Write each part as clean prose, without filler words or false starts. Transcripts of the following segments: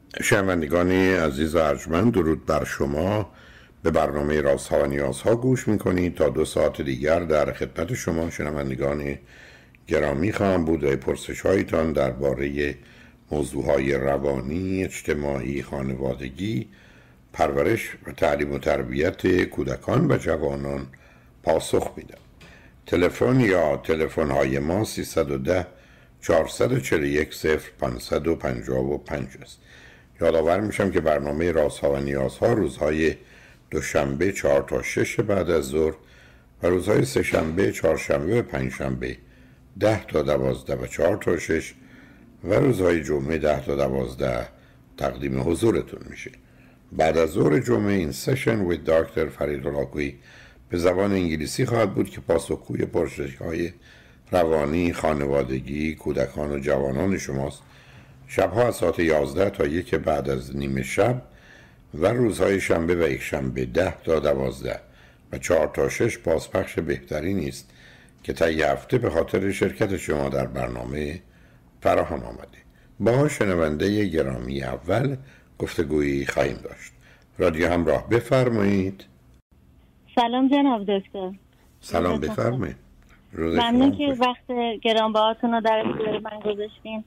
شنوندگان عزیز و ارجمند، درود بر شما. به برنامه رازها و نیازها گوش میکنید. تا 2 ساعت دیگر در خدمت شما شنوندگان گرامی خواهم بود و پرسش هایتان درباره موضوعهای روانی، اجتماعی، خانوادگی، پرورش و تعلیم و تربیت کودکان و جوانان پاسخ میدم. تلفن یا تلفن های ما 310 441 0555 است. یادآور میشم که برنامه رازها و نیازها روزهای دوشنبه 4 تا 6 بعد از ظهر و روزهای سه‌شنبه، چهارشنبه و پنجشنبه 10 تا 12 و 4 تا 6 و روزهای جمعه 10 تا 12 تقدیم حضورتون میشه. بعد از ظهر جمعه این سشن with دکتر فرید هلاکویی به زبان انگلیسی خواهد بود که پاسخگوی پرسش‌های روانی، خانوادگی، کودکان و جوانان شماست. شبها از ساعت 11 تا 1 بعد از نیم شب و روزهای شنبه و یک شنبه 10 تا 12 و 4 تا 6 بازپخش بهترین است که طی هفته به خاطر شرکت شما در برنامه فراهم آمده. با شنونده گرامی اول گفتگویی خواهیم داشت. رادیو همراه، بفرمایید. سلام جناب دکتر. سلام، بفرمایید. ممنون که وقت گرانبهاتون رو در اختیار من گذاشتین.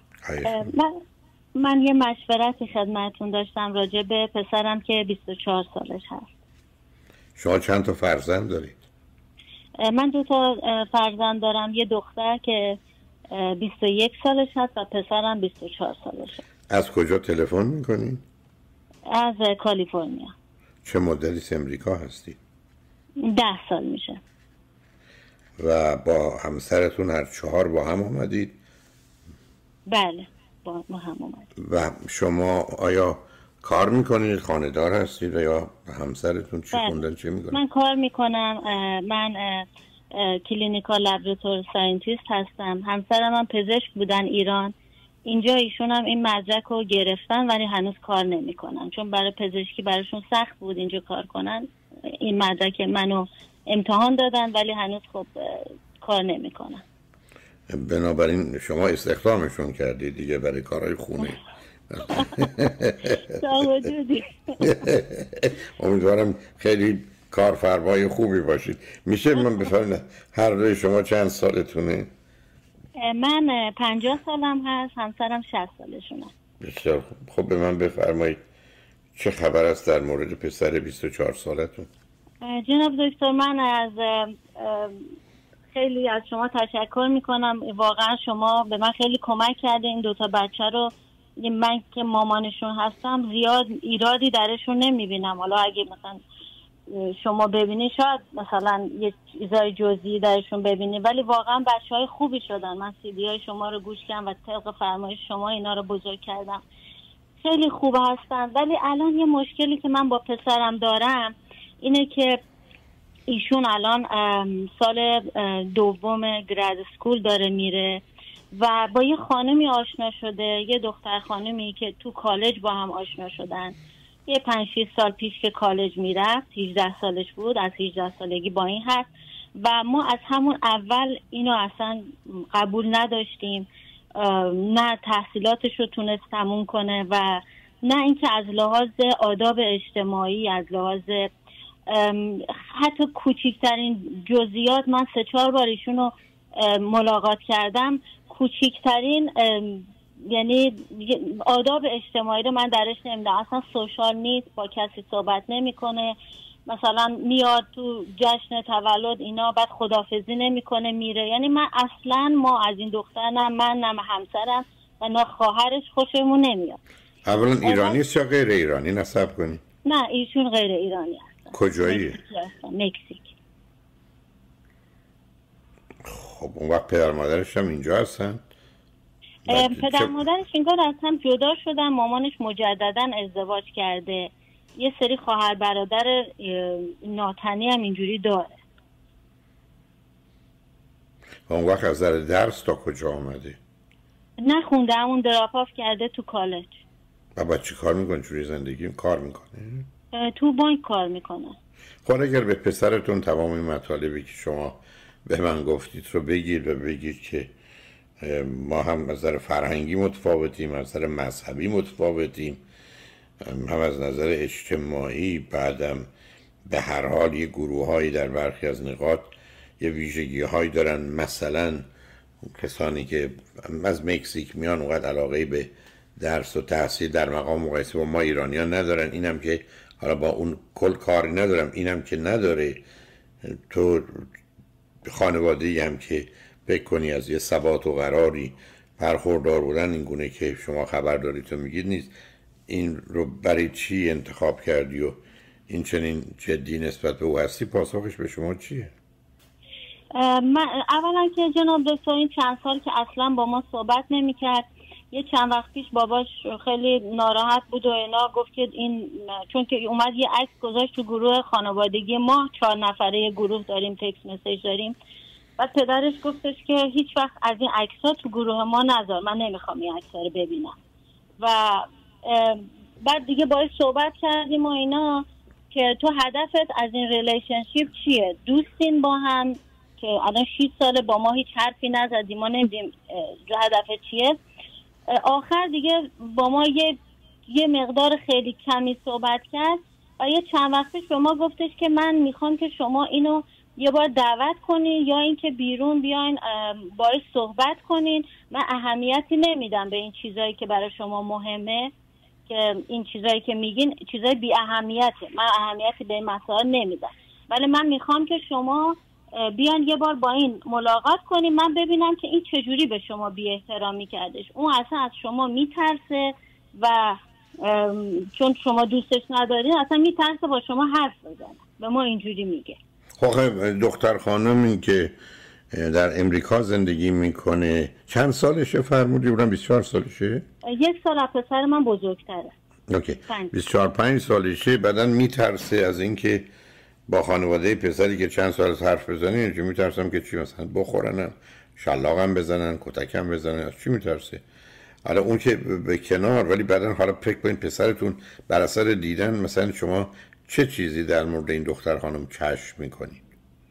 من یه مشورتی خدمتتون داشتم راجع به پسرم که 24 سالش هست. شما چند تا فرزند دارید؟ من 2 تا فرزند دارم، یه دختر که 21 سالش هست و پسرم 24 سالش هست. از کجا تلفن میکنید؟ از کالیفرنیا. چه مدتی امریکا هستید؟ 10 سال میشه. و با همسرتون هر 4 با هم آمدید؟ بله، با هم آمدید. و شما آیا کار میکنید، خانه‌دار هستید و یا همسرتون چی خوندن، چی میکنن؟ من کار میکنم. من کلینیکال لابراتوری ساینتیست هستم. همسرم هم پزشک بودن ایران. اینجا ایشون هم این مدرک رو گرفتن ولی هنوز کار نمیکنن، چون برای پزشکی براشون سخت بود اینجا کار کنن. این مدرک منو امتحان دادن ولی هنوز خب کار نمیکنن. بنابراین شما استخدامشون کردید دیگه برای کارهای خونه. امیدوارم خیلی کارفرمای خوبی باشید. میشه من بفرمایید هر دوی شما چند سالتونه؟ من 50 سالم هست، همسرم 60 سالشونه. بسیار خوب. به من بفرمایید چه خبر است در مورد پسر 24 سالتون؟ جناب دکتر، من خیلی از شما تشکر میکنم. واقعا شما به من خیلی کمک کرده. این 2 تا بچه رو من که مامانشون هستم زیاد ایرادی درشون نمیبینم. حالا اگه مثلا شما ببینی شاید مثلا یه چیزای جزئی درشون ببینی، ولی واقعا بچهای خوبی شدن. من CD های شما رو گوش کردم و طبق فرمایش شما اینا رو بزرگ کردم. خیلی خوب هستن. ولی الان یه مشکلی که من با پسرم دارم اینه که ایشون الان سال 2 گراد اسکول داره میره و با یه خانمی آشنا شده، یه دختر خانمی که تو کالج با هم آشنا شدن. یه 5-6 سال پیش که کالج میرفت، 18 سالش بود، از 18 سالگی با این هست و ما از همون اول اینو اصلا قبول نداشتیم. نه تحصیلاتش رو تونست تموم کنه و نه اینکه از لحاظ آداب اجتماعی، از لحاظ حتی کوچکترین جزئیات. من 3-4 بار ایشون رو ملاقات کردم، کوچکترین یعنی آداب اجتماعی رو من درش نمیدم. اصلا سوشال نیست، با کسی صحبت نمیکنه. مثلا میاد تو جشن تولد اینا بعد خداحافظی نمیکنه میره. یعنی من اصلا ما از این دختر، نه من نه همسرم و نه خواهرش خوشمون نمیاد. اولا ایرانی است یا غیر ایرانی؟ نصب کنی؟ نه ایشون غیر ایرانی هستن. کجایی؟ مکزیک. خب اون وقت پدر مادرش هم اینجا هستن؟ پدر مادرش اینجا از هم جدا شدن. مامانش مجددا ازدواج کرده. یه سری خواهر برادر ناتنی هم اینجوری داره. اون وقت از نظر درس تا کجا آمده؟ نخونده، همون دراپ آف کرده تو کالج. بابا چی کار میکنه؟ چوری زندگی کار میکنه؟ تو بانک کار میکنه. خب اگر به پسرتون تمام این مطالبی که شما به من گفتید رو بگید و بگید که ما هم از نظر فرهنگی متفاوتیم، از نظر مذهبی متفاوتیم، هم از نظر اجتماعی. بعدم به هر حال یه گروه‌هایی در برخی از نقاط یه ویژگی‌هایی دارن. مثلا کسانی که از مکزیک میان اونقدر علاقه به درس و تحصیل در مقام مقایسه با ما ایرانیان ندارن. اینم که حالا با اون کل کاری ندارم، اینم که نداره. تو خانواده‌ای هم که فکر کنی از یه ثبات و قراری برخوردار بودن این گونه که شما خبر داری تو میگید نیست، این رو برای چی انتخاب کردی و این چنین جدی نسبت به او هستی؟ پاسخش به شما چیه؟ من اولا که جناب دکتر این چند سال که اصلا با ما صحبت نمی‌کرد. یه چند وقت پیش باباش خیلی ناراحت بود و اینا، گفت که این چون که اومد یه عکس گذاشت تو گروه خانوادگی ما، 4 نفره گروه داریم، تکست مسیج داریم. بعد پدرش گفتش که هیچ وقت از این عکس‌ها تو گروه ما نذار، من نمیخوام این عکس‌ها رو ببینم. و بعد دیگه باهاش صحبت کردیم و اینا که تو هدفت از این ریلیشنشیپ چیه؟ دوستین با هم که الان 6 ساله با ما هیچ حرفی نزدیم، ما نمیدیم هدفت چیه. آخر دیگه با ما یه مقدار خیلی کمی صحبت کرد و یه چند وقت پیش به ما گفتش که من میخوام که شما اینو یه بار دعوت کنین یا اینکه بیرون بیاین باهاش صحبت کنین. من اهمیتی نمیدم به این چیزایی که برای شما مهمه، که این چیزایی که میگین چیزای بی اهمیته، من اهمیتی به این مسائل نمیدم، ولی من میخوام که شما بیان یه بار با این ملاقات کنیم، من ببینم که این چجوری به شما بی احترامی کردش. اون اصلا از شما میترسه و چون شما دوستش ندارین اصلا میترسه با شما حرف بزنه. به ما اینجوری میگه. خب دختر خانمی که در امریکا زندگی میکنه چند سالشه فرمودی؟ اونم 24 سالشه؟ 1 سال از پسر من بزرگتره. اوکی. 24-5 سالشه. بعدن میترسه از اینکه با خانواده پسری که چند سال از حرف بزنه. چه میترسم که چی مثلا بخورنم، شلاقم بزنن، کتکم بزنن؟ از چی میترسه؟ حالا اون که به کنار، ولی بعدن حالا فکر کنید پسرتون بر اثر دیدن مثلا شما چه چیزی در مورد این دختر خانم کشف میکنید؟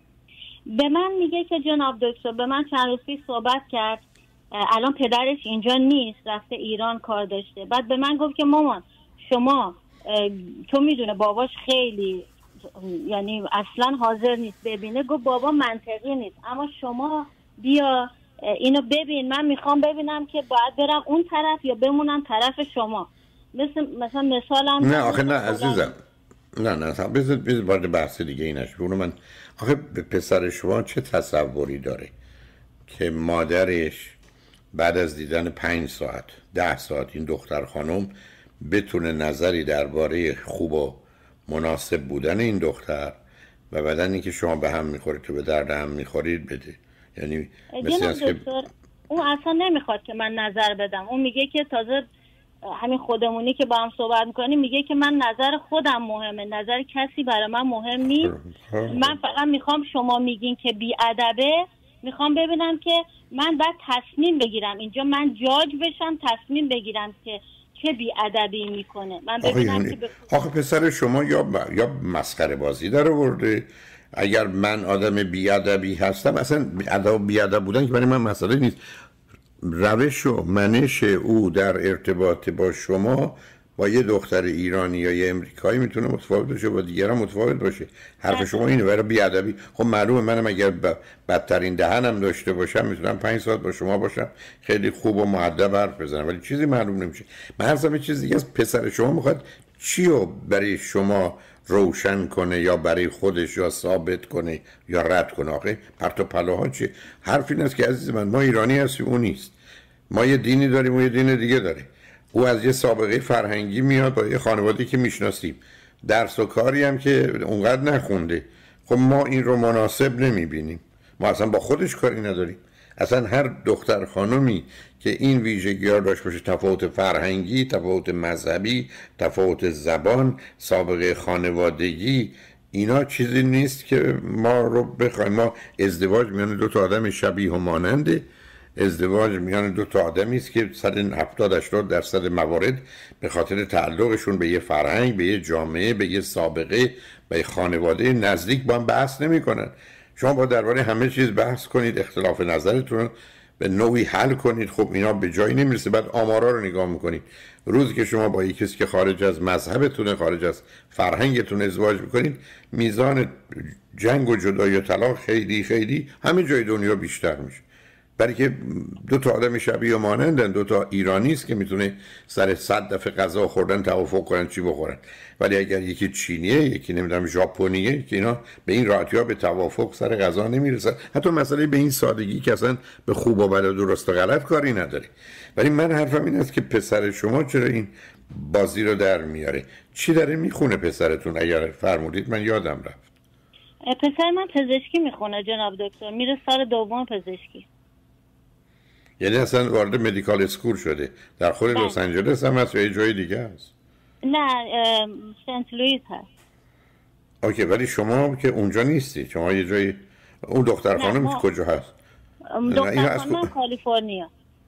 به من میگه که جناب دکتر، به من چند روز پیش صحبت کرد، الان پدرش اینجا نیست، رفته ایران کار داشته. بعد به من گفت که مامان شما، تو میدونه باباش خیلی یعنی اصلا حاضر نیست ببینه. گفت بابا منطقی نیست، اما شما بیا اینو ببین، من میخوام ببینم که باید برم اون طرف یا بمونم طرف شما. مثلا مثالم نه آخه نه عزیزم، نه بذار وارد بحث دیگه اینش. اونو من آخه به پسر شما چه تصوری داره که مادرش بعد از دیدن 5 ساعت 10 ساعت این دختر خانم بتونه نظری درباره خوب و مناسب بودن این دختر و بعدن اینکه شما به هم میخورید تو به درد هم میخورید بده؟ یعنی مثل است که اون اصلا نمیخواد که من نظر بدم. اون میگه که تازه همین خودمونی که با هم صحبت میکنیم میگه که من نظر خودم مهمه، نظر کسی برای من مهم نیست. من فقط میخوام شما میگین که بیادبه، میخوام ببینم که من باید تصمیم بگیرم اینجا، من جاج بشم تصمیم بگیرم که چه بیادبی میکنه. من ببینم که آخه پسر شما یا مسخره بازی در آورده. اگر من آدم بیادبی هستم، اصلا بیادب بودن که برای من مسئله نیست. روش و منش او در ارتباط با شما با یه دختر ایرانی یا یه امریکایی میتونه متفاوت باشه، با دیگران متفاوت باشه. حرف شما اینه برای بیادبی. خب معلومه منم اگر بدترین دهنم داشته باشم میتونم 5 ساعت با شما باشم خیلی خوب و مؤدب حرف بزنم، ولی چیزی معلوم نمیشه. من حرفم یه چیز دیگه است. پسر شما میخواد چی رو برای شما روشن کنه یا برای خودش یا ثابت کنه یا رد کنه؟ آخه پرت و پلاها چیه؟ حرف این است که عزیز من، ما ایرانی هستیم، اون نیست. ما یه دینی داریم و یه دین دیگه داره. او از یه سابقه فرهنگی میاد با یه خانواده‌ای که میشناسیم، درس و کاری هم که اونقدر نخونده. خب ما این رو مناسب نمیبینیم. ما اصلا با خودش کاری نداریم. اصلا هر دختر خانمی که این ویژگی‌ها داشته باشه، تفاوت فرهنگی، تفاوت مذهبی، تفاوت زبان، سابقه خانوادگی، اینا چیزی نیست که ما رو بخوایم. ما ازدواج میان 2 تا آدم شبیه و ماننده. ازدواج میان 2 تا آدمی است که 70-80% موارد به خاطر تعلقشون به یه فرهنگ، به یه جامعه، به یه سابقه، به یه خانواده نزدیک با هم بحث نمی‌کنن. شما با درباره همه چیز بحث کنید، اختلاف نظرتون به نوعی حل کنید. خب اینا به جایی نمیرسه. بعد آمارا رو نگاه میکنید، روزی که شما با کسی که خارج از مذهبتونه، خارج از فرهنگتون ازدواج میکنید، میزان جنگ و جدایی و طلاق خیلی خیلی همه جای دنیا بیشتر میشه. برای که دو تا آدم شبیه و مانندن، دو تا ایرانی است که میتونه سر 100 دفعه غذا خوردن توافق کنن چی بخورن. ولی اگر یکی چینیه، یکی نمیدونم ژاپنیه، که اینا به این راحتی‌ها به توافق سر غذا نمیرسن. حتی مسئله به این سادگی که اصلا به خوب و بد و درست و غلط کاری نداره. ولی من حرفم این است که پسر شما چرا این بازی رو در میاره؟ چی داره میخونه پسرتون؟ اگر فرمودید من یادم رفت. پسر من پزشکی میخونه جناب دکتر، میره سال دوم پزشکی. یعنی اصلا وارد مدیکال اسکول شده. در خود لس آنجلس هم هست یا یه جای دیگه هست؟ نه، سنت لوئیس هست. اوکی، ولی شما که اونجا نیستی، شما یه جایی. اون دختر خانم کجا هست؟ دختر خانم کالیفرنیا.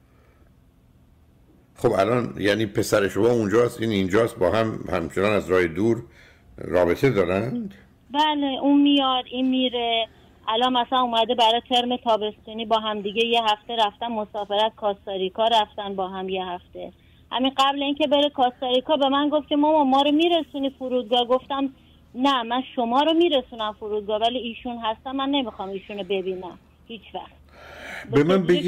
خب الان یعنی پسر شما اونجاست، این اینجاست، با هم همچنان از راه دور رابطه دارن؟ بله، اون میاد این میره. الان مثلا اومده برای ترم تابستونی با هم دیگه یه هفته رفتن مسافرت کاستاریکا، رفتن با هم یه هفته. همین قبل اینکه بره کاستاریکا به من گفت که مامان ما رو میرسونی فرودگاه. گفتم نه، من شما رو میرسونم فرودگاه ولی ایشون هستم، من نمیخوام ایشون رو ببینم هیچ وقت. به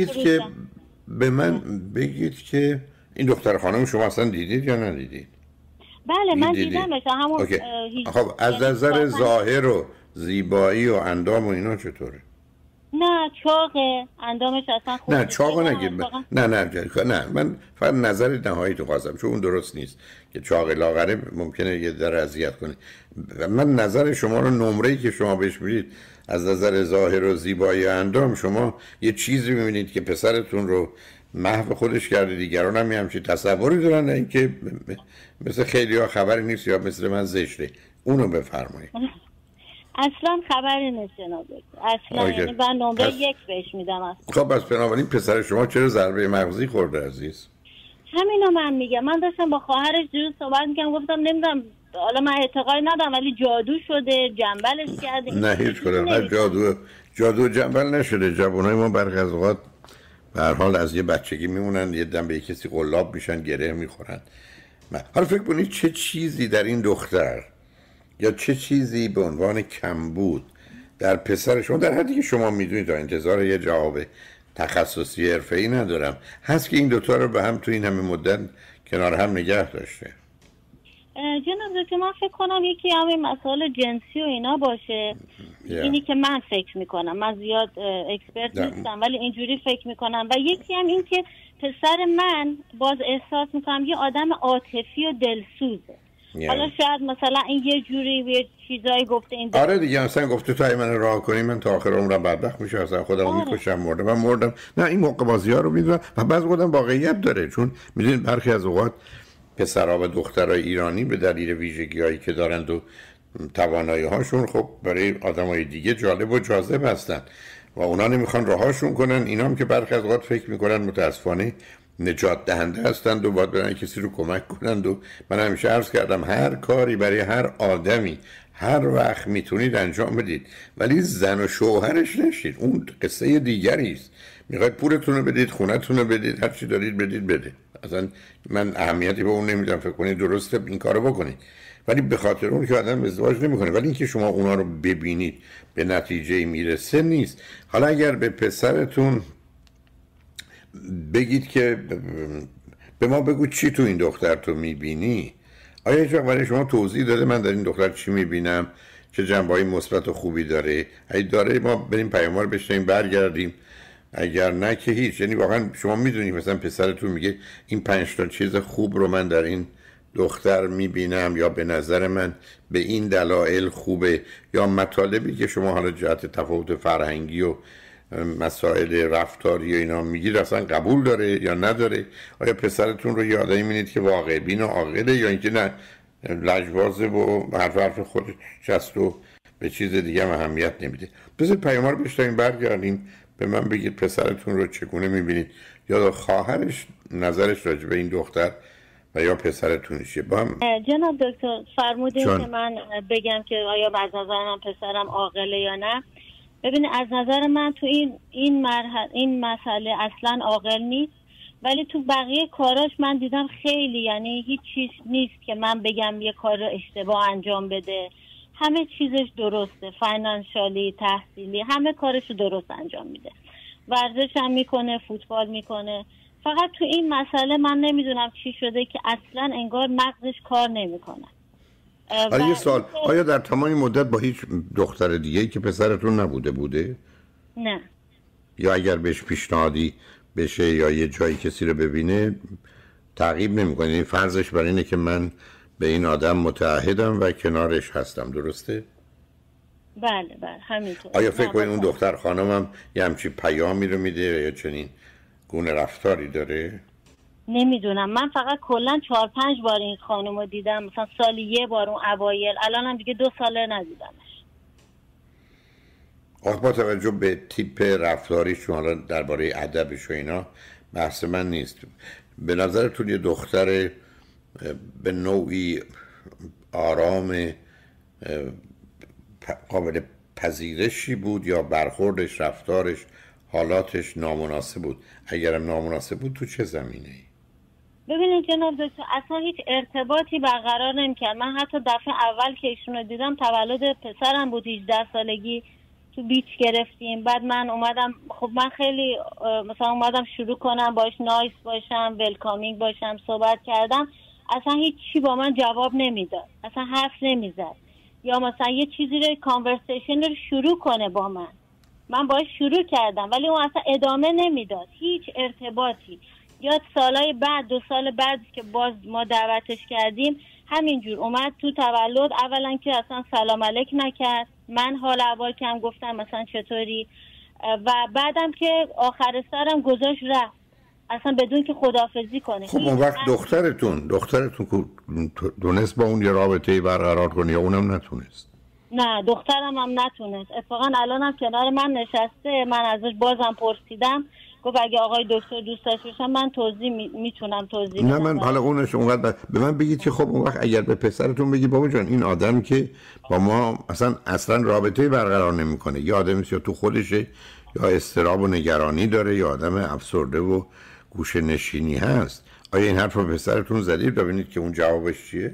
من بگید که این دختر خانم شما اصلا دیدید یا ندیدید؟ بله من دیدمش همون. خب از نظر ظاهر و زیبایی و اندام و اینا چطوره؟ نه چاقه، اندامش اصلا خوب. نه چاقه نگید. نه من فقط نظر نهایی تو خواستم، چون اون درست نیست که چاقه لاغره ممکنه یه در اذیت کنه. من نظر شما رو، نمره‌ای که شما بهش میدید از نظر ظاهر و زیبایی و اندام، شما یه چیزی میبینید که پسرتون رو محو خودش کرده. دیگران هم همچین تصوری دارن، نه اینکه مثل خیلی ها خبری نیست یا مثل من زشته. اونو بفرمایید. اصلا خبری نیست جناب دکتر، اصلا. یعنی من نمره 1 بهش میدم اصلا. خب بس بنابراین پسر شما چرا ضربه مغزی خورده عزیز؟ همینو من میگم. من داشتم با خواهرش دیروز صحبت میکنم، گفتم نمیدونم، حالا من اعتقادی ندارم ولی جادو شده، جنبلش کرده. نه هیچ کدوم جادو جنبل نشده. جوانای ما برخی از اوقات به هر حال از یه بچگی میمونن، یه دم به کسی قلاب میشن، گره میخورن. حالا فکر کنید چه چیزی در این دختر یا چه چیزی به عنوان کمبود در پسر شما، در حدی که شما میدونید، تا انتظار یه جواب تخصصی حرفه‌ای ندارم، هست که این دوتا رو به هم تو این همه مدت کنار هم نگه داشته؟ جناب دکتر من فکر کنم یکی همین مسائل جنسی و اینا باشه. اینی که من فکر میکنم، من زیاد اکسپرت نیستم ولی اینجوری فکر میکنم. و یکی هم این که پسر من باز احساس میکنم یه آدم عاطفی و دلسوزه. حالا شاید مثلا این یه جوری یه چیزایی گفته این آره دیگه، مثلا گفته تا من راه کنی من تا آخر عمرم بدبخت میشم، اصلا خودمو میکشم، مردم. نه این موقع بازی‌ها رو میدونم و بعضی وقتا واقعیت داره، چون میدونید برخی از اوقات پسرها و دخترای ایرانی به دلیل ویژگی‌هایی که دارند و توانایی‌هاشون خب برای آدمای دیگه جالب و جاذب هستن و اونا نمیخوان راهاشون کنن. اینا هم که برخی از اوقات فکر میکنن متاسفانه نجات دهنده هستند و باید برن کسی رو کمک کنند. و من همیشه عرض کردم هر کاری برای هر آدمی هر وقت میتونید انجام بدید، ولی زن و شوهرش نشید. اون قصه دیگری است. میخواید پولتون رو بدید، خونتون رو بدید، هر چی دارید بدید بده. اصلا من اهمیتی به اون نمیدم. فکر کنید درسته این کارو بکنید، ولی به خاطر اون که آدم ازدواج نمیکنه. ولی اینکه شما اونا رو ببینید به نتیجه میرسه نیست. حالا اگر به پسرتون بگید که به ما بگو چی تو این دختر تو میبینی، آیا هیچ وقت برای شما توضیح داده من در این دختر چی میبینم، چه جنبه‌های مثبت و خوبی داره؟ اگه داره ما بریم پیام‌ها رو بشنویم برگردیم، اگر نه که هیچ. یعنی واقعا شما میدونید مثلا پسرتون میگه این 5 تا چیز خوب رو من در این دختر میبینم، یا به نظر من به این دلایل خوبه، یا مطالبی که شما حالا جهت تفاوت فرهنگی و مسائل رفتاری و اینا میگید اصلا قبول داره یا نداره؟ آیا پسرتون رو یه آدمی می‌بینید که واقع بین و عاقله، یا اینکه نه لجبازه و حرف خودش هست و به چیز دیگه هم اهمیت نمیده؟ بذارید پیام رو بشنویم برگردیم به من بگید پسرتون رو چگونه میبینید، یا خواهرش نظرش راجع به این دختر و یا پسرتون چیه. با هم جناب دکتر فرمودین که من بگم که آیا از نظر من پسرم عاقله یا نه. ببینید از نظر من تو این مسئله اصلا عاقل نیست، ولی تو بقیه کاراش من دیدم خیلی، یعنی هیچ چیز نیست که من بگم یه کار رو اشتباه انجام بده. همه چیزش درسته، فاینانشالی، تحصیلی، همه کارش رو درست انجام میده. ورزش هم میکنه، فوتبال میکنه. فقط تو این مسئله من نمیدونم چی شده که اصلا انگار مغزش کار نمیکنه. یه سوال، آیا در تمام این مدت با هیچ دختر دیگه‌ای که پسرتون نبوده بوده؟ نه. یا اگر بهش پیشنهادی بشه یا یه جایی کسی رو ببینه تعقیب نمی‌کنه؟ یعنی فرضش بر اینه که من به این آدم متعهدم و کنارش هستم، درسته؟ بله همینطور. آیا فکر کنید اون دختر خانمم یه همچین پیامی رو میده یا چنین گونه رفتاری داره؟ نمیدونم، من فقط کلا 4-5 بار این خانم رو دیدم، مثلا سالی یه بار اون اوایل، الانم دیگه 2 ساله ندیدمش. با توجه به تیپ رفتاریش، حالا درباره ادبش و اینا بحث من نیست، به نظرتون یه دختر به نوعی آرام قابل پذیرشی بود یا برخوردش، رفتارش، حالاتش نامناسب بود؟ اگرم نامناسب بود تو چه زمینه‌ای؟ ببینید جناب دکتر، اصلا هیچ ارتباطی برقرار نمی‌کرد. من حتی دفعه اول که ایشونو دیدم تولد پسرم بود، 18 سالگی، تو بیچ گرفتیم. بعد من اومدم، خب من خیلی مثلا اومدم شروع کنم باش نایس باشم، ولکامینگ باشم، صحبت کردم، اصلا هیچ چی با من جواب نمیداد، اصلا حرف نمیزد، یا مثلا یه چیزی رو کانورسیشن رو شروع کنه با من باش شروع کردم ولی اون اصلا ادامه نمیداد، هیچ ارتباطی. یا سالای بعد، 2 سال بعد که باز ما دعوتش کردیم، همینجور اومد تو تولد. اولا که اصلا سلام علیک نکرد، من حال احوال کم گفتم مثلا چطوری، و بعدم که آخر سرم گذاشت رفت اصلا بدون که خداحافظی کنه. خب اون وقت دخترتون دونست با اون یه رابطه برقرار کنه یا اونم نتونست؟ نه، دخترم هم نتونست. اتفاقا الانم کنار من نشسته، من ازش بازم پرسیدم، گفت اگه آقای دکتر دوست داشته باشم من میتونم توضیح بدم. نه من حالا اونش اونقدر به من بگید که خب اون وقت اگر به پسرتون بگید بابا جان این آدم که با ما اصلا رابطه برقرار نمیکنه، یا آدمی یا تو خودشه یا اضطراب و نگرانی داره یا آدم افسرده و گوشه نشینی هست، آیا این حرف رو پسرتون زدید ببینید که اون جوابش چیه؟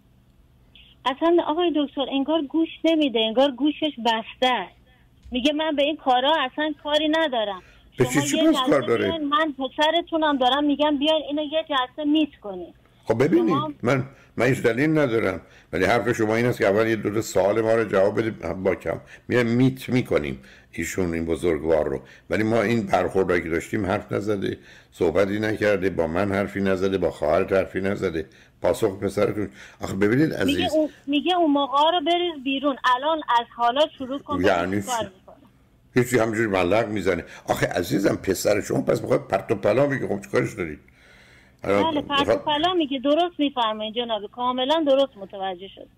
اصلا آقای دکتر انگار گوش نمیده، انگار گوشش بسته است. میگه من به این کارا اصلا کاری ندارم. به چی کار داره؟ من پسرتونم دارم میگم بیاین اینو یه جلسه میت کنید. خب ببینید من هیچ دلیل ندارم، ولی حرف شما این است که اول یه دو سوال ما رو جواب بدید، با کم میت میکنیم ایشون این بزرگوار رو، ولی ما این برخوردی که داشتیم حرف نزده، صحبتی نکرده، با من حرفی نزده، با خواهرت حرفی نزده. پاسخ پسرتون آخه ببینید عزیز میگه اون موقع رو بریز بیرون، الان از حالا شروع کن. یعنی هیچی همینجوری ملق میزنه. آخه عزیزم پسر شما پس میخواد پرت و پلا میگه، خب چیکارش دارید؟ بله پرت و پلا میگه، درست میفرمایید جناب، کاملا درست متوجه شد.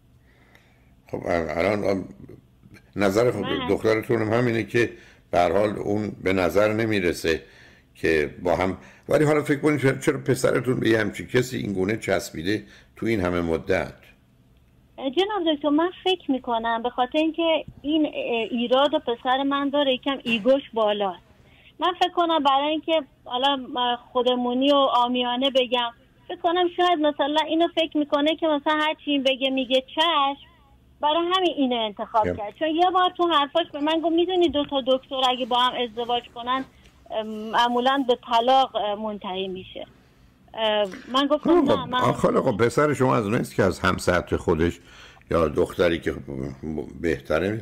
خب الان نظر دخترتون هم همینه که به هر حال اون به نظر نمیرسه که با هم، ولی حالا فکر کنید چرا پسرتون به همچین کسی این گونه چسبیده تو این همه مدت؟ جناب دکتر من فکر میکنم به خاطر اینکه این ایراد و پسر من داره یکم ایگوش بالاست. من فکر کنم برای اینکه حالا خودمونی و عامیانه بگم، فکر کنم شاید مثلا اینو فکر میکنه که مثلا هر چی این بگه میگه چشم، برای همین اینو انتخاب کرد. چون یه بار تو حرفاش به من گفت میدونی 2 تا دکتر اگه با هم ازدواج کنن معمولا به طلاق منتهی میشه. من گفتم نه، من خب پسر شما از اونست که از هم سطح خودش یا دختری که بهتره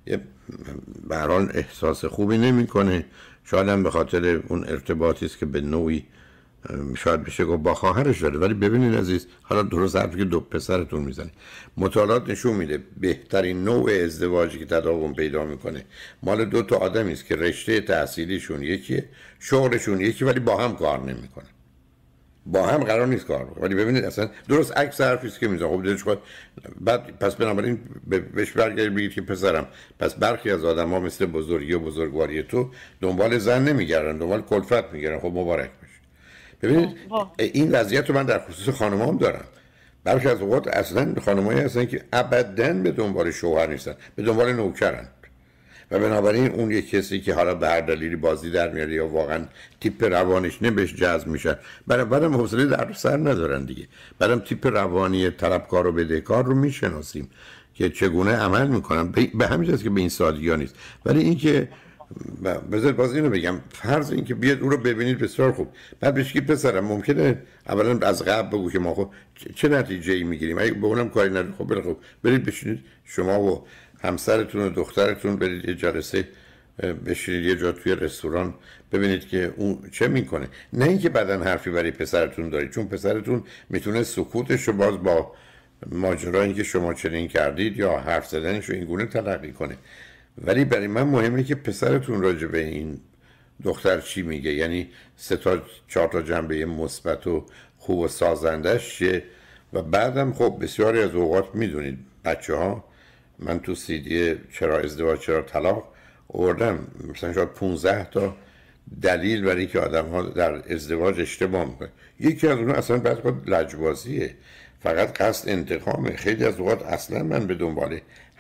به هر حال احساس خوبی نمیکنه، شاید هم به خاطر اون ارتباطی است که به نوعی شاید بشه گفت با خواهرش داره. ولی ببینید عزیز، حالا درست حرفی که دو پسرتون میزنه، مطالعات نشون میده بهترین نوع ازدواجی که تداوم پیدا میکنه مال 2 تا آدمی است که رشته تحصیلیشون یکیه، شغلشون یکی، ولی با هم کار نمیکنن، با هم قرار نیست کار بکنن. ولی ببینید اصلا درست عکس حرفی است که میزنه. خب دلش خود بعد پس بنابراین بهش برگردید بگید که پسرم پس برخی از آدم‌ها مثل بزرگی و بزرگواری تو دنبال زن نمیگردن، دنبال کلفت میگردن. خب مبارک باشه. ببینید این وضعیت رو من در خصوص خانم‌هام دارم. برخی از اوقات اصلا خانمایی هستن که ابداً به دنبال شوهر نیستن، به دنبال نوکرن. و بنابراین اون یک کسی که حالا به هر دلیلی بازی در میاره یا واقعا تیپ روانش بهش جذب میشه، بعدم حوصله در سر ندارن دیگه. بعدم تیپ روانی طلبکار و بدهکار رو میشناسیم که چگونه عمل میکنن، به همین جاست که به این سادگی ها نیست. ولی اینکه بذار باز اینو بگم، فرض این که بیاد اون رو ببینید بسیار خوب، بعد بهش که پسرم ممکنه اولا از قبل بگو که ما خب چه نتیجه ای میگیریم، اگه به اونم کاری نداره خب برید بشینید شما و همسرتون و دخترتون برید یه جلسه بشینید یه جا توی رستوران ببینید که اون چه میکنه، نه اینکه بعدن حرفی برای پسرتون دارید، چون پسرتون میتونه سکوتش رو باز با ماجرایی که شما چنین کردید یا حرف زدنش رو این گونه تلقی کنه. ولی برای من مهمه که پسرتون راجع به این دختر چی میگه، یعنی 3 تا 4 تا جنبه مثبت و خوب و سازندش چیه. و بعدم خب بسیاری از اوقات میدونید بچه‌ها، من تو CD چرا ازدواج چرا طلاق آوردم مثلا شاید 15 تا دلیل برای که آدم‌ها در ازدواج اشتباه میکنن. یکی از اونها اصلا بعد خود لجبازیه، فقط قصد انتقامه. خیلی از اوقات اصلا من به دنبال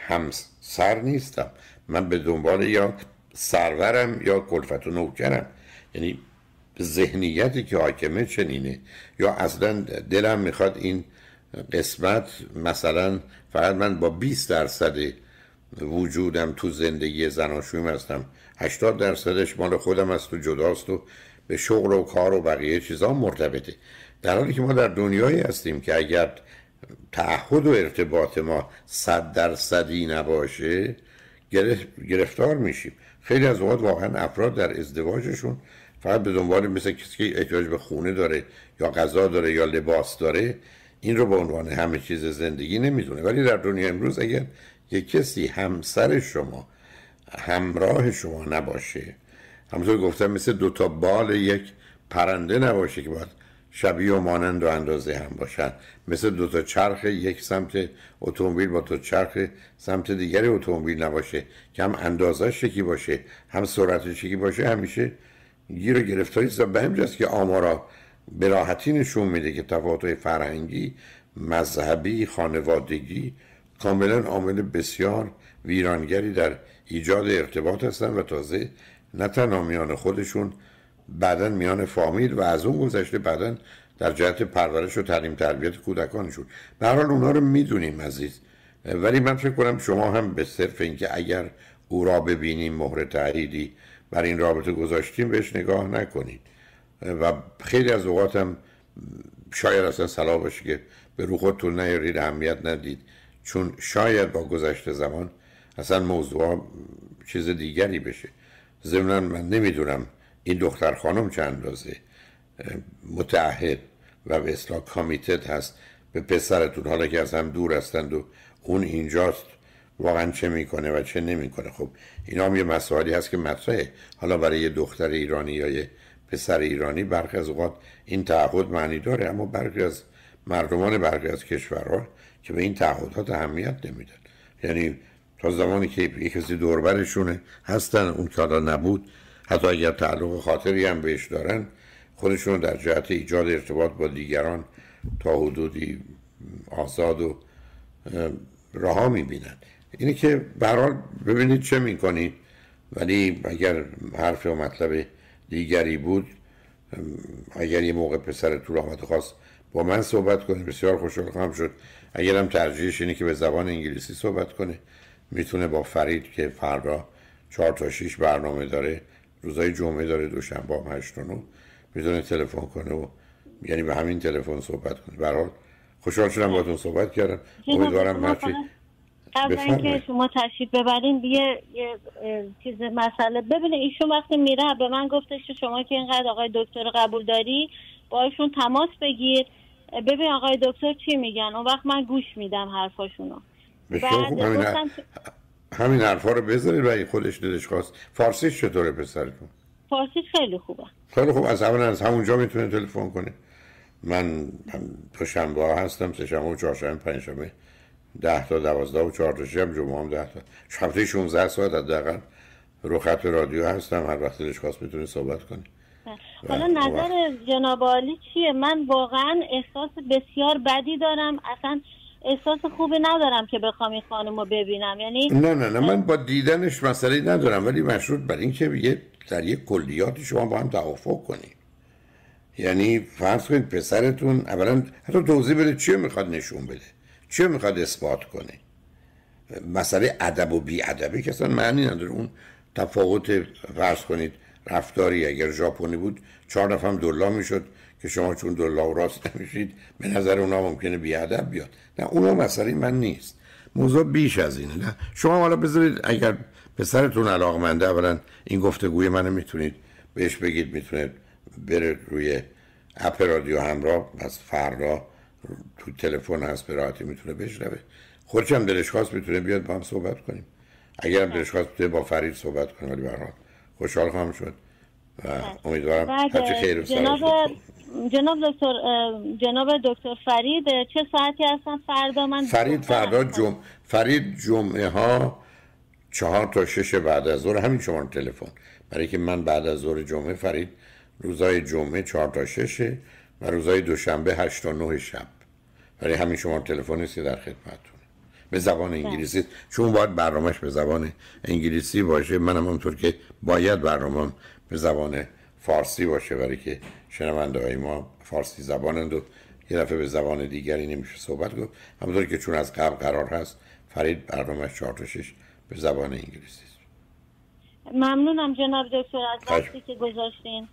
همسر نیستم، من به دنبال یا سرورم یا کلفت و نوکرم. یعنی ذهنیتی که حاکمه چنینه، یا اصلا دلم میخواد این قسمت مثلا فقط من با 20% وجودم تو زندگی زناشوییم هستم، 80% مال خودم است و جداست و به شغل و کار و بقیه چیزا مرتبطه. در حالی که ما در دنیایی هستیم که اگر تعهد و ارتباط ما 100% نباشه گرفتار میشیم. خیلی از اوقات واقعا افراد در ازدواجشون فقط به دنبال مثل کسی که احتیاج به خونه داره یا غذا داره یا لباس داره این رو به عنوان همه چیز زندگی نمیدونه. ولی در دنیا امروز اگر یک کسی همسر شما همراه شما نباشه، همونطور گفتم مثل 2 تا بال یک پرنده نباشه که باید شبیه و مانند و اندازه هم باشن، مثل 2 تا چرخ یک سمت اتومبیل با 2 چرخ سمت دیگری اتومبیل نباشه که هم اندازه‌اش یکی باشه هم سرعتش یکی باشه، همیشه گیر و گرفتاری است. به همین جاست که آمارا به راحتی نشون میده که تفاوت‌های فرهنگی، مذهبی، خانوادگی کاملا عامل بسیار ویرانگری در ایجاد ارتباط هستن و تازه نه تنها میان خودشون، بعدن میان فامیل و از اون گذشته بعدن در جهت پرورش و تعلیم تربیت کودکانشون. به هر حال اونا رو میدونیم عزیز، ولی من فکر کنم شما هم به صرف اینکه اگر او را ببینیم مهر تاییدی بر این رابطه گذاشتیم بهش نگاه نکنید. و خیلی از اوقات هم شاید اصلا صلاح باشه که به رو خودتون نیارید، اهمیت ندید، چون شاید با گذشت زمان اصلا موضوع چیز دیگری بشه. ضمناً من نمیدونم این دختر خانم چند اندازه متعهد و به اصطلاح کامیتد هست به پسرتون، حالا که از هم دور هستند و اون اینجاست، واقعا چه میکنه و چه نمیکنه. خب اینا هم یه مسائلی هست که مطرحه. حالا برای یه دختر ایرانی یا یه پسر ایرانی برخی از اوقات این تعهد معنی داره، اما برخی از مردمان برخی از کشورها که به این تعهدات اهمیت نمیدن. یعنی تا زمانی که یک کسی دوربرشونه هستن، اون که حالا نبود، حتی اگر تعلق خاطری هم بهش دارن، خودشون در جهت ایجاد ارتباط با دیگران تا حدودی آزاد و رها میبینن. اینه که به هر حال ببینید چه میکنید. ولی اگر حرف و مطلب دیگری بود، اگر یه موقع پسر تو رحمت خواست با من صحبت کنه بسیار خوشحال خواهم شد. اگر هم ترجیحش اینه که به زبان انگلیسی صحبت کنه، میتونه با فرید که فردا 4 تا 6 برنامه داره، روزای جمعه داره، دوشنبه هم 8 تا 9 میتونه تلفن کنه و یعنی به همین تلفن صحبت کنه. به هر حال خوشحال شدم باهاتون صحبت کردم. امیدوارم هرچی قبل اینکه شما تشریف ببرین یه چیز مسئله ببینید، ایشون وقتی میره به من گفتش که شما که اینقدر آقای دکتر قبول داری با ایشون تماس بگیر ببین آقای دکتر چی میگن، اون وقت من گوش میدم حرفاشونو. همین حرفا رو بذارید و خودش دلش خواست. فارسیش چطوره پسرتون؟ فارسیش خیلی خوبه. خیلی خوب. از همونجا میتونه تلفن کنه. من دوشنبه ها هستم، سه‌شنبه و چهارشنبه، پنجشنبه 10 تا 12 و 4 تا شب، جمعه هم 10 تا. هفته 16 ساعت حداقل رو خط رادیو هستم، هر وقت دلش خواست میتونه صحبت کنه. حالا نظر جناب عالی چیه؟ من واقعا احساس بسیار بدی دارم، اصلا احساس خوبی ندارم که بخوام این خانم رو ببینم. یعنی نه من با دیدنش مسئله ندارم، ولی مشروط بر این که در یک کلیاتی شما با هم توافق کنید. یعنی فرض کنید پسرتون اولا حتی توضیح بده چی میخواد نشون بده، چی میخواد اثبات کنه. مسئله ادب و بی ادبی که اصلا معنی نداره. اون تفاوت فرض کنید رفتاری اگر ژاپنی بود 4 دفعه هم دلا میشد که شما چون دلا و راست نمیشید به نظر اونا ممکنه بی ادب بیاد. نه اونو مسئله من نیست، موضوع بیش از اینه. نه شما حالا بذارید اگر پسرتون علاقمنده اولا این گفتگوی منو میتونید بهش بگید، میتونه بره روی اپ رادیو همراه، از فردا تو تلفن هست به راحتی میتونه بشنوه. خودش هم دلش خواست میتونه بیاد با هم صحبت کنیم. اگر هم دلش خواست میتونه با فرید صحبت کنیم، ولی به هر حال خوشحال خواهم شد و امیدوارم هرچی خیر و جناب دکتر فرید چه ساعتی هستن فردا؟ من فرید جمعه ها 4 تا 6 بعد از ظهر، همین شماره تلفن، برای که من بعد از ظهر جمعه، فرید روزای جمعه 4 تا 6 و روزای دوشنبه 8 تا 9 شب، برای همین شماره تلفن است که در خدمتتون به زبان انگلیسی. چون باید برنامه‌اش به زبان انگلیسی باشه، منم همونطور که باید برنامه‌ام به زبان فارسی باشه، برای که شنونده‌های ما فارسی زبانند و یه دفعه به زبان دیگری نمیشه صحبت گفت. همونطور که چون از قبل قرار هست فرید برنامه‌اش 4 تا 6 به زبان انگلیسی است. ممنونم جناب دکتر از وقتی که گذاشتین.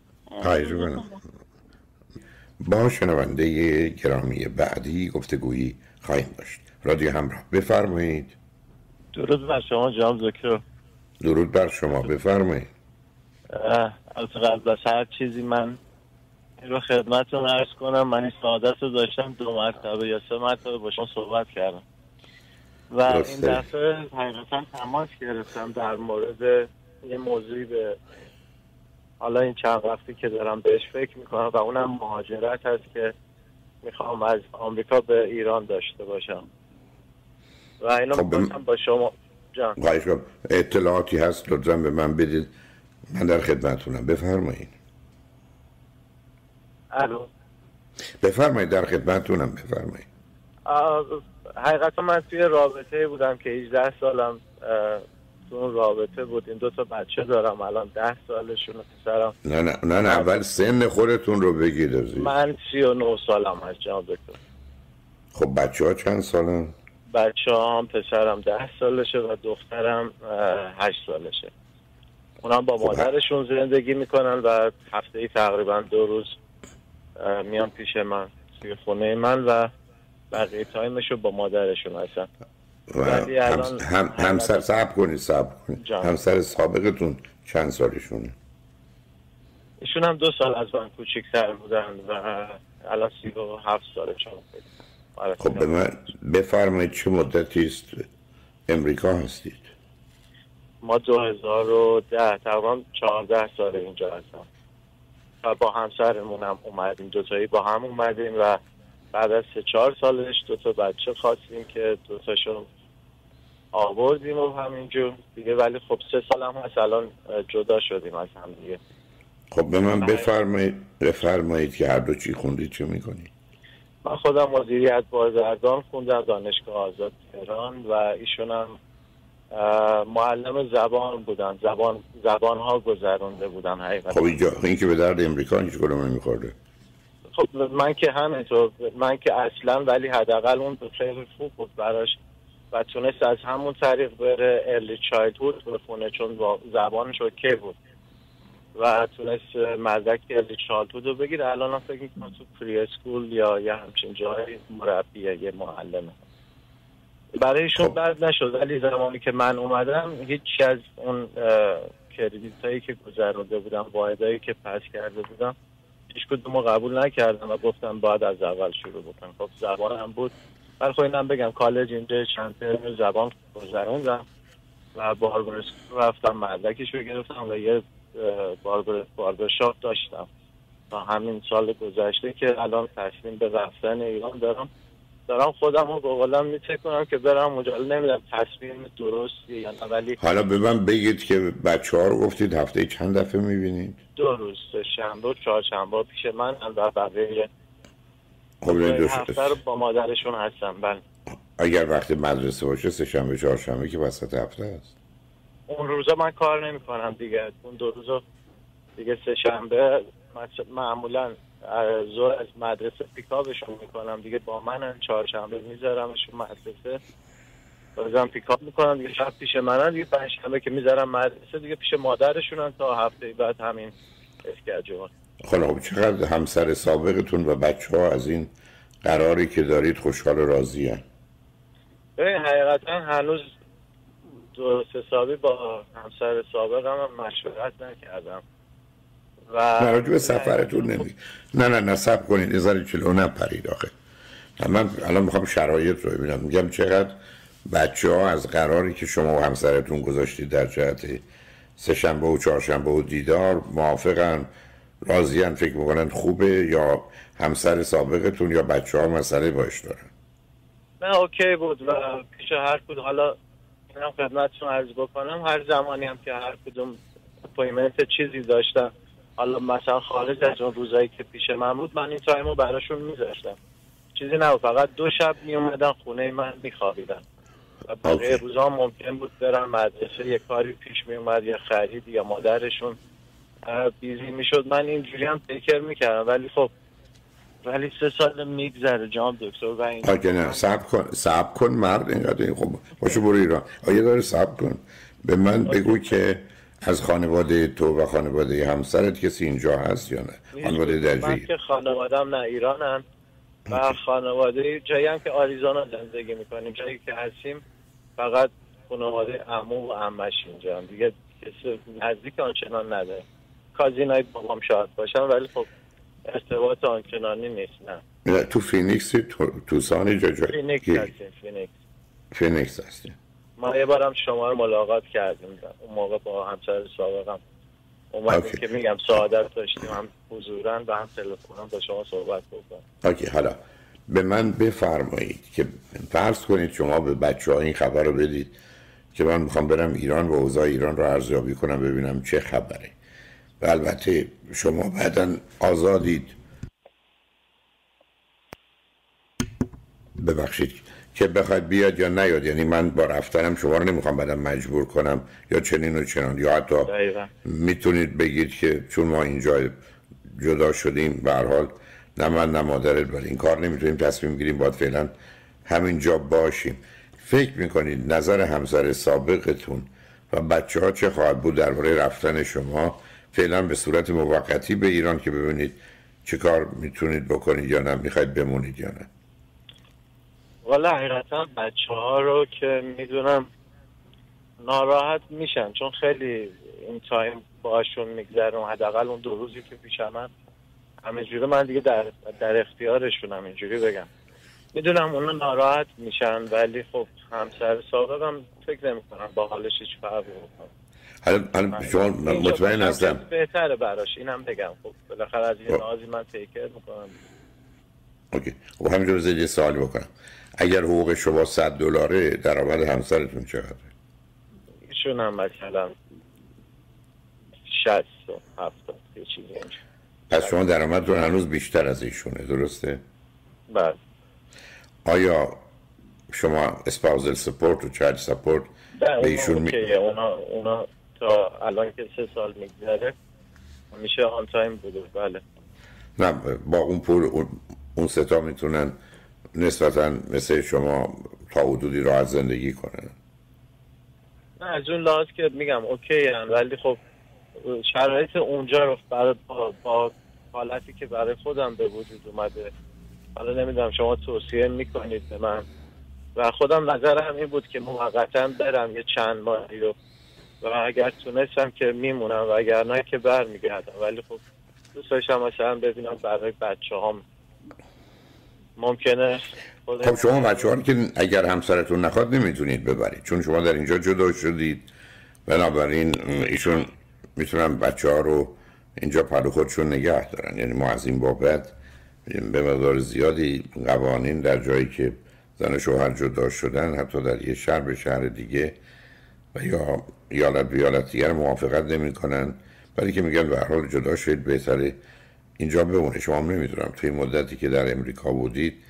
با شنونده گرامی بعدی گفتگویی خواهیم داشت. رادیو همراه، بفرمایید. درود بر شما جناب دکتر. درود بر شما، بفرمایید. از قبل از هر چیزی من این رو خدمتتون عرض کنم، من این سعادت رو داشتم 2 مرتبه یا 3 مرتبه با شما صحبت کردم و این دفعه حقیقتا تماس گرفتم در مورد یه موضوعی، به حالا این چند وقتی که دارم بهش فکر میکنم و اونم مهاجرت هست که میخوام از آمریکا به ایران داشته باشم و اینو میخواستم با شما اطلاعاتی هست لطفاً به من بدید، من در خدمتونم. بفرمایید. الو، بفرمایید، در خدمتونم، بفرمایید. حقیقتا من توی رابطه بودم که 18 سالم تو اون رابطه بود. این 2 تا بچه دارم الان 10 سالشون پسرم. نه اول سن خودتون رو بگید. من 39 سالم هست جناب دکتر. خب بچه ها چند سالن؟ بچه هم پسرم 10 سالشه و دخترم 8 سالشه. اونم با مادرشون زندگی میکنن و هفته‌ای تقریبا 2 روز میان پیش من توی خونه من و بقیه تایمشو با مادرشون هستن. همسر صبر کنید همسر سابقتون چند سالشونه؟ ایشون هم 2 سال از من کوچیک‌تر بودن و الان 37 سالشون. خب به من بفرمایید چه مدتی است امریکا هستید؟ ما 2010 تقریبا 14 سال اینجا هستم و با همسرمون هم اومدیم، 2 تایی با هم اومدیم و بعد از 3-4 سالش 2 تا بچه خواستیم که 2 تاشون آوردیم و همینجور دیگه، ولی خب 3 سال هم هست الان جدا شدیم از هم دیگه. خب به من بفرمایید که هر دو چی خوندید، چه میکنید؟ من خودم مدیریت بازرگان خوندم دانشگاه آزاد تهران و ایشون هم معلم زبان بودن، زبان ها گذرونده بودن حقیقتا. خب این که به درد امریکا هیچ کدوم نمیخورده. خب من که همینطور، من که اصلا، ولی حداقل اون خیلی خوب بود براش و تونست از همون طریق بره ارلی چایلدهود بخونه چون زبانش اوکی بود و تونست مدرک ارلی چایلدهود رو بگیره. الان هم فکر میکنم تو پری اسکول یا یه همچین جایی مربیه، یه معلمه. برایشون بد نشد، ولی زمانی که من اومدم هیچی از اون کردیت هایی که گذرونده بودم، واحدایی که پس کرده بودم، هیچ کدومو قبول نکردم و گفتم باید از اول شروع بکنم. خب زبان هم بود، ولی خب اینم بگم کالج اینجا چند ترم زبان گذروندم و باربرشاپ رفتم مدرکش رو گرفتم و یه باربرشاپ داشتم تا همین سال گذشته که الان تصمیم به رفتن ایران دارم خودم رو به قولم میتکنم که برم اونجا. نمیدونم تصمیم درستی یا نه، ولی حالا به من بگید که بچه ها رو گفتید هفته چند دفعه میبینید؟ 2 روز، شنبه و چهارشنبه پیش من و بقیه هفته رو با مادرشون هستم. بله. اگر وقت مدرسه باشه سه شنبه چهارشنبه که وسط هفته است. اون روزا من کار نمی کنم دیگه. اون دو روزا دیگه سه شنبه معمولا زور از مدرسه پیکاپشون میکنم دیگه، با من چهارشنبه میذارمشون مدرسه، بازم پیکاپ میکنم دیگه، شب پیش منن دیگه، پنجشنبه که میذارم مدرسه دیگه پیش مادرشونن تا هفته بعد همین اسکیجوال. خب چقدر همسر سابقتون و بچه ها از این قراری که دارید خوشحال و راضی هن؟ حقیقتا هنوز درست حسابی با همسر سابقم هم مشورت نکردم و راجع به سفرتون نمی نه صبر کنید ازاری چلو نپرید آخه. من الان میخوام شرایط رو ببینم. میگم چقدر بچه ها از قراری که شما و همسرتون گذاشتید در جهت سه شنبه و چهارشنبه و دیدار موافقن، راضیان، فکر میکنن خوبه، یا همسر سابقتون یا بچه ها مسئله باش دارن؟ نه اوکی بود و پیش هر کدوم، حالا اینم خدمتتون عرض بکنم، هر زمانی هم که هر کدوم اپایمنت چیزی داشتم، حالا مثلا خارج از اون روزایی که پیش من بود، من این تایمو براشون میذاشتم، چیزی نه، فقط 2 شب میومدن خونه من میخوابیدن و بقیه روزا ممکن بود برن مدرسه، یه کاری پیش میومد یا خرید یا مادرشون بیزی میشد، من اینجوری هم فکر میکردم. ولی خب 3 سال میگذره جام دکتر و این نه صبر کن مرد اینقدر خب باشو برو ایران. آیه داره صبر کن، به من بگو که از خانواده تو و خانواده همسرت کسی اینجا هست یا نه؟ خانواده درجی؟ من که خانوادم نه ایرانم و خانواده جایی هم که آریزونا زندگی میکنیم، جایی که هستیم فقط خانواده عمو و عمش اینجا هم دیگه، کسی نزدیک آنچنان نداره. کازینای بابام شاید باشن ولی خب ارتباط آنچنانی نیست. نه تو فینیکس، توسان جایی؟ فینیکس هستیم. ما یه بارم شما رو ملاقات کردیم اون موقع با همسر سابقم اومدیم که میگم سعادت داشتیم هم حضوراً و هم تلفناً با شما صحبت بکنم. اوکی، حالا به من بفرمایید که فرض کنید شما به بچه‌ها این خبر رو بدید که من میخوام برم ایران و اوضاع ایران رو ارزیابی کنم ببینم چه خبره، و البته شما بعداً آزادید ببخشید که بخواید بیاد یا نیاد. یعنی من با رفتنم شما رو نمیخوام بعدم مجبور کنم یا چنین و چنان، یا حتی میتونید بگید که چون ما اینجا جدا شدیم به هر حال نه من نه مادرت ولی این کار نمیتونیم تصمیم گیریم، باید فعلا همینجا باشیم. فکر میکنید نظر همسر سابقتون و بچه ها چه خواهد بود درباره رفتن شما فعلا به صورت موقتی به ایران که ببینید چه کار میتونید بکنید یا نه میخواید بمونید یا نه؟ والا حقیقتا بچه ها رو که میدونم ناراحت میشن چون خیلی این تایم باشون میگذرم، حداقل اون 2 روزی که پیش همه جوره من دیگه در اختیارشونم اینجوری بگم. میدونم اونا ناراحت میشن ولی خب همسر سابقم فکر نمی کنم با حالش هیچ فرقی بکنه. حالا شما مطمئن هستم بهتره براش اینم بگم. خب بالاخره از این نازی من تیکر میکنم. اوکی، خب همینجور بذارید یه سوال بکنم. اگر حقوق شما $100 درآمد همسرتون چقدره؟ ایشون هم مثلا 60 و 70 یه چیزی اینجا. پس شما درآمدتون هنوز بیشتر از ایشونه، درسته؟ بله. آیا شما اسپاوزل سپورت و چایلد سپورت به ایشون اونا تا الان که 3 سال میگذره میشه آن تایم بوده. بله. نه با اون پول اون ستا میتونن نسبتاً مثل شما تا حدودی راحت زندگی کنن. نه از اون لحاظ که میگم اوکی هم، ولی خب شرایط اونجا رو با حالتی که برای خودم به وجود اومده، حالا نمیدونم شما توصیه میکنید به من و خودم نظرم این بود که موقتا برم یه چند ماهی رو و اگر تونستم که میمونم و اگر نه که برمیگردم، ولی خب دوست داشتم مثلا ببینم برای بچه هم ممکنه. خب شما بچه ها که اگر همسرتون نخواد نمیتونید ببرید چون شما در اینجا جدا شدید، بنابراین ایشون میتونن بچه ها رو اینجا پلو خودشون نگه دارن. یعنی ما از این بابت به مقدار زیادی قوانین در جایی که زن و شوهر جدا شدن حتی در یه شهر به شهر دیگه و یا ایالت به ایالت دیگر موافقت نمی کنن، ولی که میگن به هر حال جدا شدید بهتره اینجا بمونه. شما هم نمیدونم توی مدتی که در امریکا بودید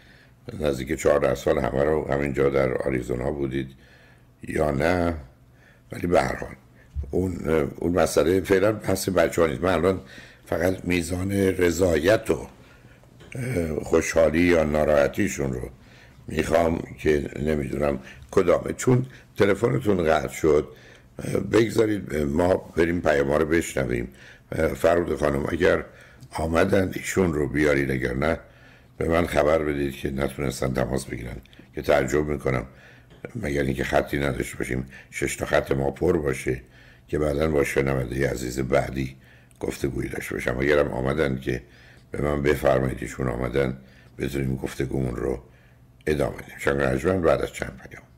نزدیک 14 سال همه رو همینجا در آریزونا بودید یا نه؟ ولی به هر حال اون مسئله فعلا بحث بچه‌ها نیست. من الان فقط میزان رضایت و خوشحالی یا ناراحتیشون رو میخوام که نمیدونم کدامه. چون تلفنتون قطع شد، بگذارید ما بریم پیام رو بشنویم. فرود خانم اگر آمدن ایشون رو بیارید، اگر نه به من خبر بدید که نتونستن تماس بگیرن، که تعجب میکنم مگر اینکه خطی نداشته باشیم 6 تا خط ما پر باشه که بعداً با شنونده عزیز بعدی گفتگویی داشته باشم. اگرم آمدن که به من بفرمایید ایشون آمدن، بذاریم گفتگومون رو ادامه بدیم. شنگ رجمن بعد از چند پیام.